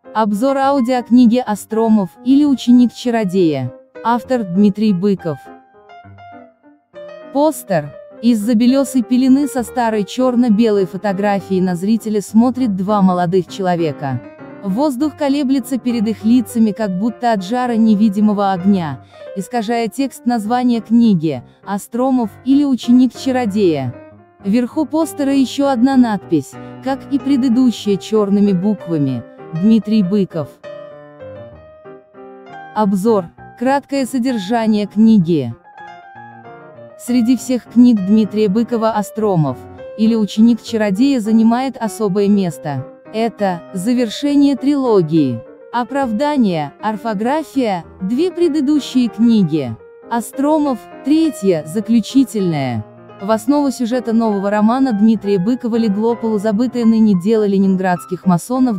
Обзор аудиокниги «Остромов» или «Ученик чародея». Автор Дмитрий Быков. Постер. Из-за белесой пелены со старой черно-белой фотографией на зрителя смотрят два молодых человека. Воздух колеблется перед их лицами, как будто от жара невидимого огня, искажая текст названия книги «Остромов» или «Ученик чародея». Вверху постера еще одна надпись, как и предыдущая черными буквами: Дмитрий Быков. Обзор. Краткое содержание книги. Среди всех книг Дмитрия Быкова «Остромов» или «Ученик чародея» занимает особое место. Это завершение трилогии. Оправдание, орфография, две предыдущие книги. Остромов, третья, заключительная. В основу сюжета нового романа Дмитрия Быкова легло полузабытое ныне дело ленинградских масонов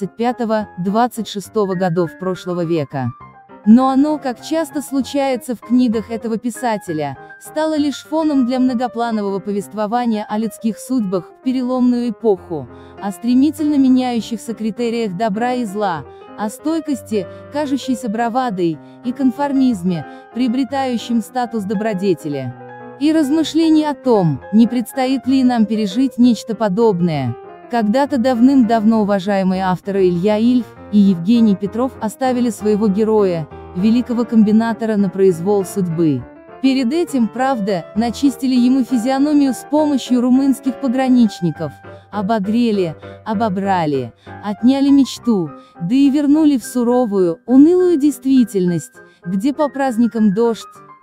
25-26 годов прошлого века. Но оно, как часто случается в книгах этого писателя, стало лишь фоном для многопланового повествования о людских судьбах в переломную эпоху, о стремительно меняющихся критериях добра и зла, о стойкости, кажущейся бравадой, и конформизме, приобретающем статус добродетели. И размышлений о том, не предстоит ли нам пережить нечто подобное. Когда-то давным-давно уважаемые авторы Илья Ильф и Евгений Петров оставили своего героя, великого комбинатора, на произвол судьбы. Перед этим, правда, начистили ему физиономию с помощью румынских пограничников, обогрели, обобрали, отняли мечту, да и вернули в суровую, унылую действительность, где по праздникам дождь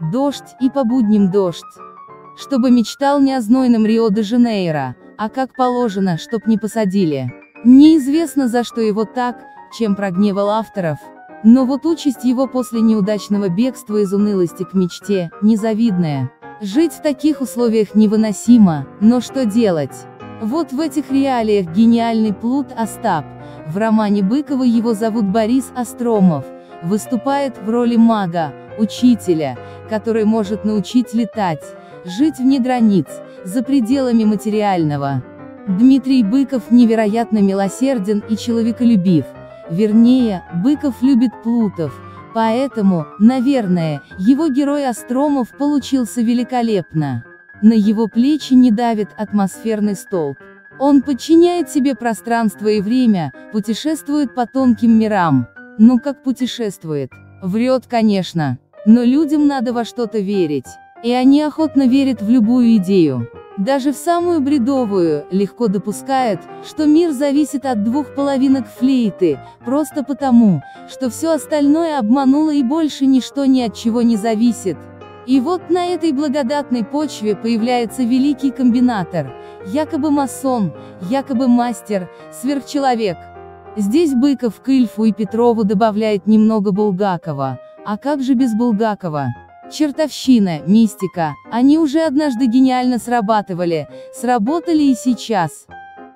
и по будням дождь. Чтобы мечтал не о знойном Рио-де-Жанейро, а как положено, чтоб не посадили. Неизвестно, за что его так, чем прогневал авторов. Но вот участь его после неудачного бегства из унылости к мечте, незавидная. Жить в таких условиях невыносимо, но что делать? Вот в этих реалиях гениальный плут Остап, в романе Быкова его зовут Борис Остромов, выступает в роли мага, учителя, который может научить летать, жить вне границ, за пределами материального. Дмитрий Быков невероятно милосерден и человеколюбив. Вернее, Быков любит плутов, поэтому, наверное, его герой Остромов получился великолепно. На его плечи не давит атмосферный столб. Он подчиняет себе пространство и время, путешествует по тонким мирам. Ну как путешествует? Врет, конечно. Но людям надо во что-то верить. И они охотно верят в любую идею. Даже в самую бредовую, легко допускают, что мир зависит от двух половинок флейты, просто потому, что все остальное обмануло и больше ничто ни от чего не зависит. И вот на этой благодатной почве появляется великий комбинатор, якобы масон, якобы мастер, сверхчеловек. Здесь Быков к Ильфу и Петрову добавляет немного Булгакова. А как же без Булгакова? Чертовщина, мистика, они уже однажды гениально срабатывали, сработали и сейчас.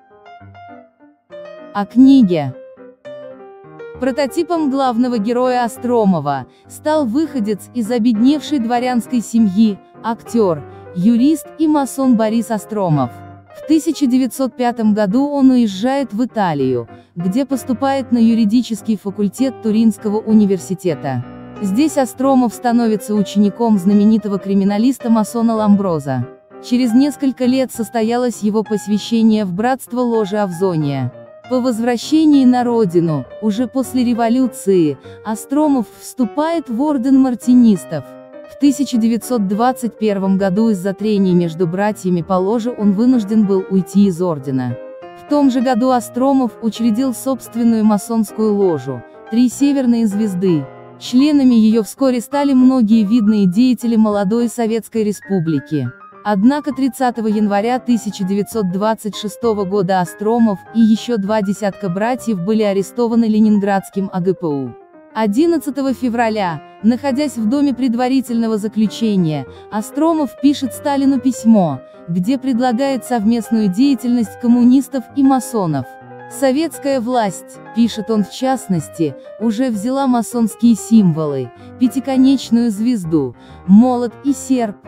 О книге. Прототипом главного героя Остромова стал выходец из обедневшей дворянской семьи, актер, юрист и масон Борис Остромов. В 1905 году он уезжает в Италию, где поступает на юридический факультет Туринского университета. Здесь Остромов становится учеником знаменитого криминалиста-масона Ламброза. Через несколько лет состоялось его посвящение в братство ложи Авзония. По возвращении на родину, уже после революции, Остромов вступает в орден мартинистов. В 1921 году из-за трений между братьями по ложе он вынужден был уйти из ордена. В том же году Остромов учредил собственную масонскую ложу «Три северные звезды». Членами ее вскоре стали многие видные деятели молодой Советской Республики. Однако 30 января 1926 года Остромов и еще 2 десятка братьев были арестованы ленинградским АГПУ. 11 февраля, находясь в доме предварительного заключения, Остромов пишет Сталину письмо, где предлагает совместную деятельность коммунистов и масонов. Советская власть, пишет он в частности, уже взяла масонские символы, пятиконечную звезду, молот и серп.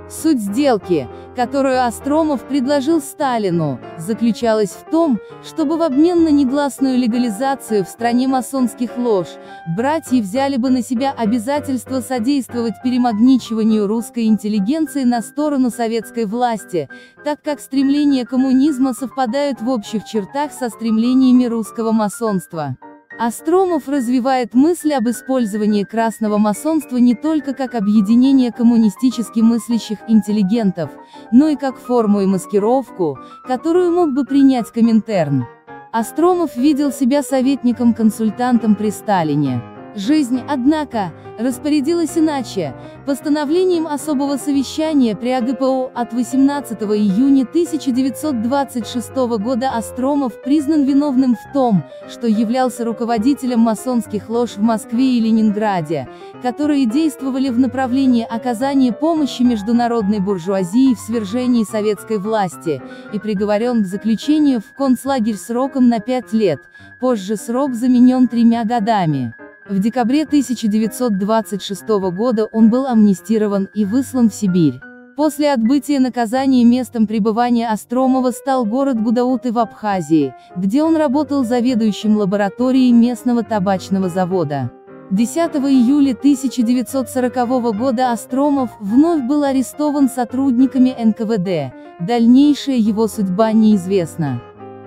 Суть сделки, которую Остромов предложил Сталину, заключалась в том, чтобы в обмен на негласную легализацию в стране масонских лож, братья взяли бы на себя обязательство содействовать перемагничиванию русской интеллигенции на сторону советской власти, так как стремления коммунизма совпадают в общих чертах со стремлениями русского масонства. Остромов развивает мысль об использовании красного масонства не только как объединение коммунистически мыслящих интеллигентов, но и как форму и маскировку, которую мог бы принять Коминтерн. Остромов видел себя советником-консультантом при Сталине. Жизнь, однако, распорядилась иначе. Постановлением особого совещания при АГПУ от 18 июня 1926 года Остромов признан виновным в том, что являлся руководителем масонских лож в Москве и Ленинграде, которые действовали в направлении оказания помощи международной буржуазии в свержении советской власти, и приговорен к заключению в концлагерь сроком на 5 лет, позже срок заменен 3 годами. В декабре 1926 года он был амнистирован и выслан в Сибирь. После отбытия наказания местом пребывания Остромова стал город Гудауты в Абхазии, где он работал заведующим лабораторией местного табачного завода. 10 июля 1940 года Остромов вновь был арестован сотрудниками НКВД, дальнейшая его судьба неизвестна.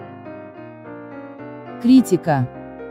Критика.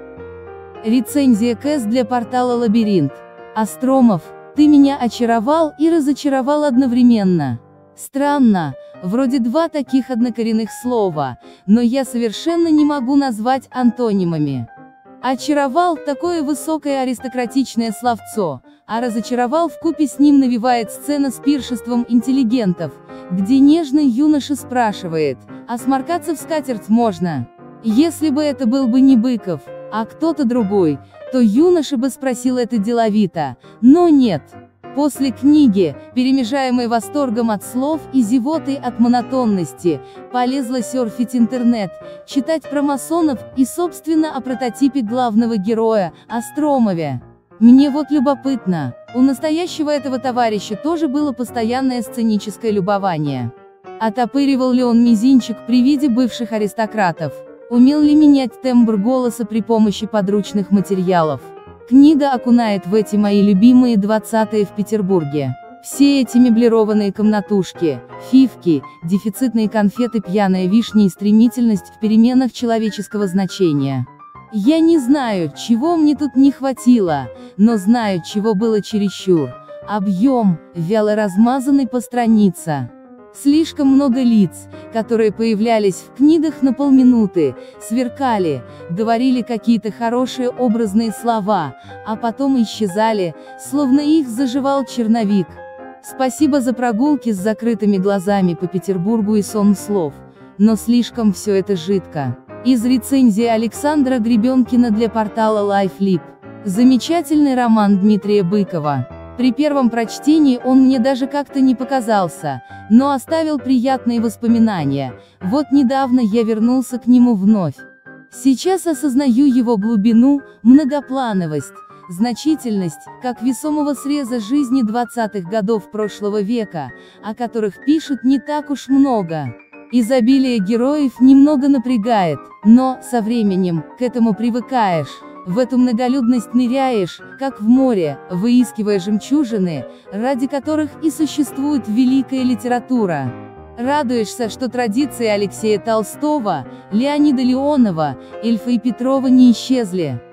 Рецензия КС для портала «Лабиринт». Остромов, ты меня очаровал и разочаровал одновременно. Странно, вроде два таких однокоренных слова, но я совершенно не могу назвать антонимами. Очаровал – такое высокое аристократичное словцо, а разочаровал вкупе с ним навевает сцена с пиршеством интеллигентов, где нежный юноша спрашивает, а сморкаться в скатерть можно? Если бы это был бы не Быков, а кто-то другой, то юноша бы спросил это деловито, но нет. После книги, перемежаемой восторгом от слов и зевотой от монотонности, полезла серфить интернет, читать про масонов и, собственно, о прототипе главного героя, Остромове. Мне вот любопытно, у настоящего этого товарища тоже было постоянное сценическое любование. Отопыривал ли он мизинчик при виде бывших аристократов? Умел ли менять тембр голоса при помощи подручных материалов? Книга окунает в эти мои любимые 20-е в Петербурге. Все эти меблированные комнатушки, фивки, дефицитные конфеты, пьяная вишня и стремительность в переменах человеческого значения. Я не знаю, чего мне тут не хватило, но знаю, чего было чересчур. Объем, вяло размазанный по странице. Слишком много лиц, которые появлялись в книгах на полминуты, сверкали, говорили какие-то хорошие образные слова, а потом исчезали, словно их заживал черновик. Спасибо за прогулки с закрытыми глазами по Петербургу и сон слов, но слишком все это жидко. Из рецензии Александра Гребенкина для портала LifeLib. Замечательный роман Дмитрия Быкова. При первом прочтении он мне даже как-то не показался, но оставил приятные воспоминания. Вот недавно я вернулся к нему вновь. Сейчас осознаю его глубину, многоплановость, значительность, как весомого среза жизни 20-х годов прошлого века, о которых пишут не так уж много. Изобилие героев немного напрягает, но, со временем, к этому привыкаешь. В эту многолюдность ныряешь, как в море, выискивая жемчужины, ради которых и существует великая литература. Радуешься, что традиции Алексея Толстого, Леонида Леонова, Ильфа и Петрова не исчезли.